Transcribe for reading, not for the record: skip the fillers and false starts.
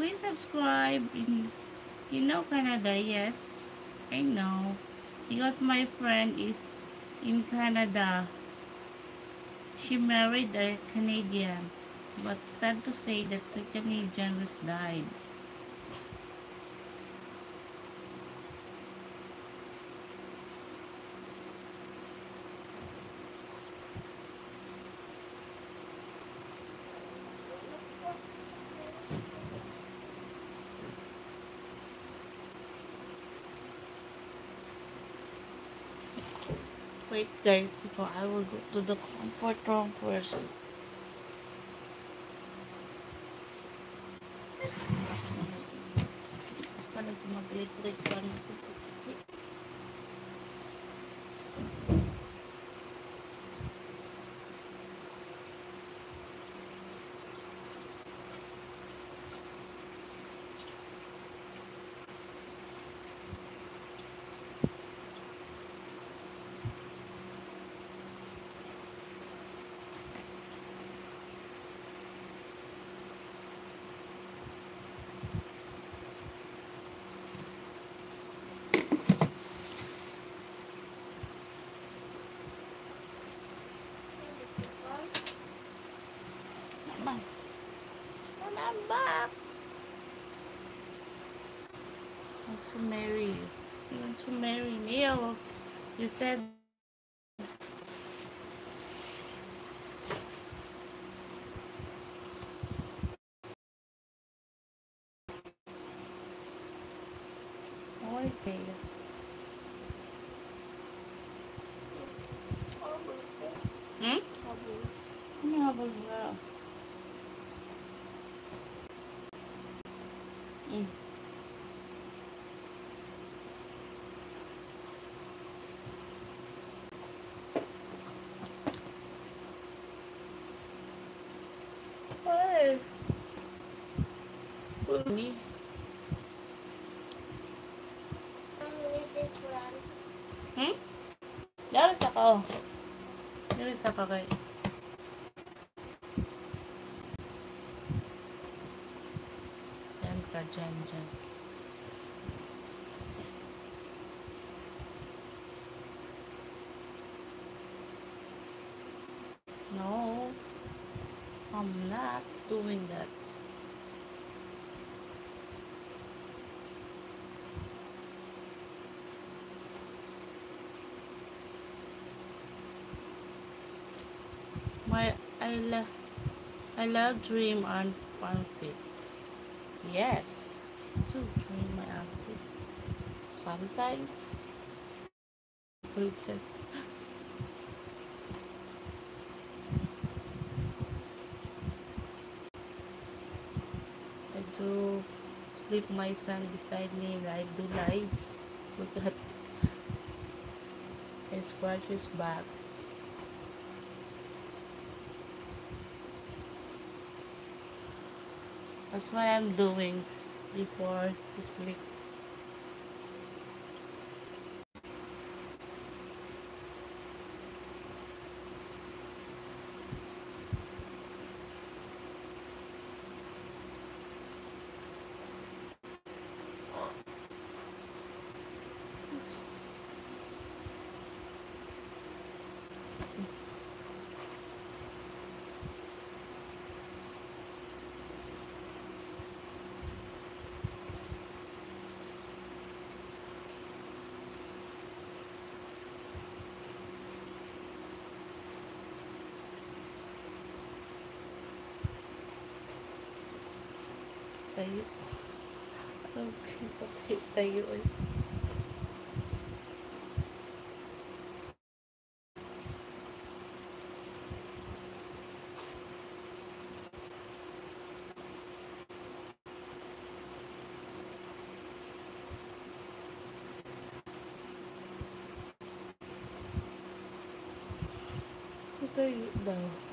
please subscribe. You know Canada, yes. I know. Because my friend is in Canada. She married a Canadian. But sad to say that the Canadian was died. Wait guys, before I will go to the comfort room first. Basta nagmaglit-lit pa na. Mama, and I'm back. I want to marry you. You want to marry me? Oh, you said okay. Hmm? Ano habol nga? Hmm. Ay. Me? Hmm? Dalas ako. Dalas ako kay. Diyan ka, dyan, dyan. No, I'm not doing that. My, I love, I love dream on outfit. Yes, to dream my outfit. Sometimes, we can. I do sleep my son beside me. I do live. Look at and scratch his back. That's what I'm doing before he sleep. Tayo. Okay, bakit tayo eh? Tayo daw.